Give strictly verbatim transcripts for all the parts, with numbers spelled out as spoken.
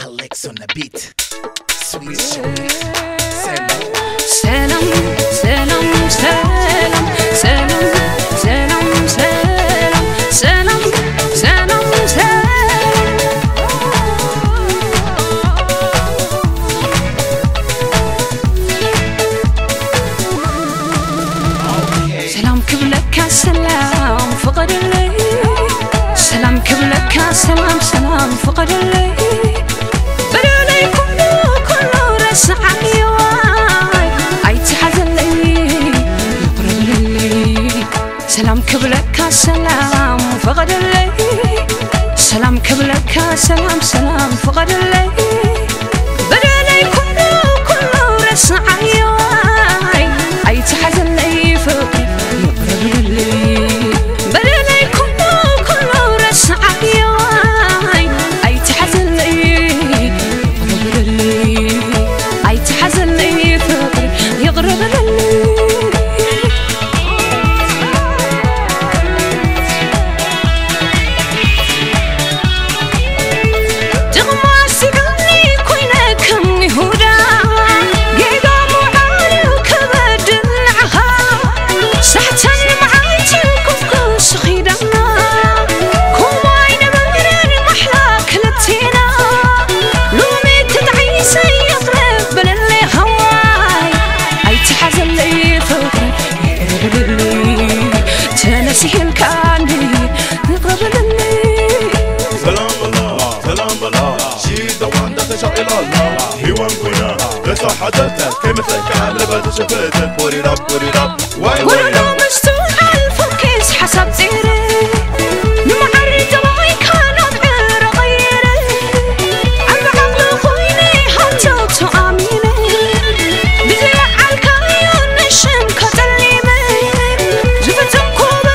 Alex on the beat. Sweet Shewit. Selam, selam, selam, selam, selam, selam, selam, selam, selam. سلام kibleka selam فقد الليل سلام kibleka سلام سلام فقد الليل بدلي كله كله رسع يواي أي تحزن لي يقرب لي سلام kibleka سلام فقد الليل سلام kibleka سلام سلام فقد الليل بدلي كله كله رسع يواي أي تحزن لي فقد سهل كاني يقرب لي سلام الله سلام الله she's the one that تشاء إلى الله he won كنا لسه حدثت كمثلك على لبس شفتك put it up put it up why why ولو مستوى الفوكس حسب زيري معرض الله كانوا بعير غيري عم عقل خويني هاتو تؤمني بزرع الكايون نشم كتليمي زفتم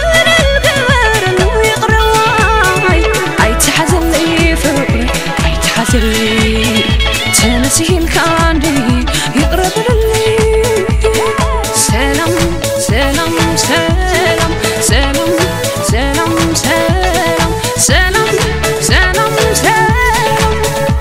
تنسيل كاني يقرب لي سلام سلام سلام سلام سلام سلام سلام سلام سلام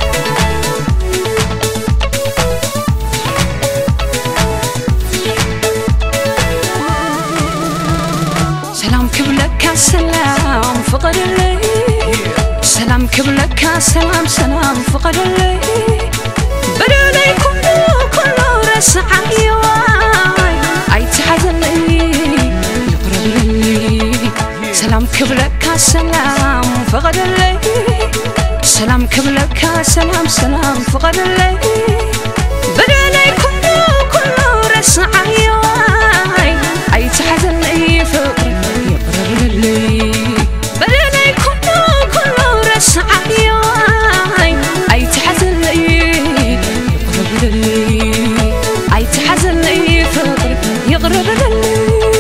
سلام kibleka سلام فقد الليل سلام kibleka سلام سلام فقد الليل بدلي كله كله رسع يواي أي تحزن لي يقرب لي سلام kibleka سلام فقد الليل سلام kibleka سلام سلام فقد الليل بدلي كله كله رسع يواي أي تحزن لي فقر يقرب لي بدلي كله كله رسع يواي أي تحزن لي أي تحزن لي فقر يقرب لي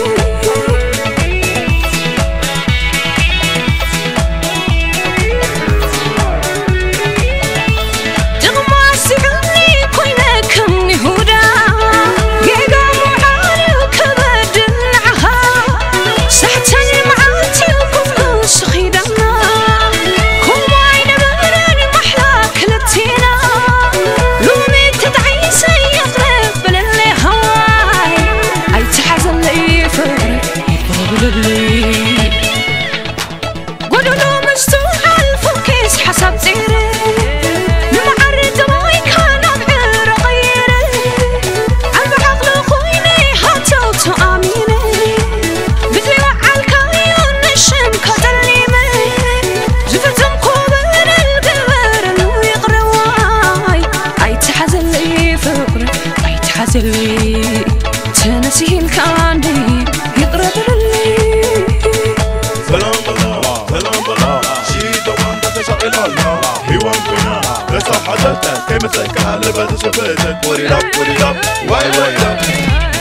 قولوا له مستوى الفوكس حسب زيري معرض الله كانوا بعير غيري عم عقل خويني هاتو تؤمني بزرع الكايون نشم كتليمي زفتم قبل القبر ويقرواي أي تحزن لي فقر أي تحزن لي تنسيل كاني يقرب لي سلام الله سلام الله she's the one that تشاء إلى الله he won كنا لسه حدثت كمثلك على لبس شفتك put it up put it up why why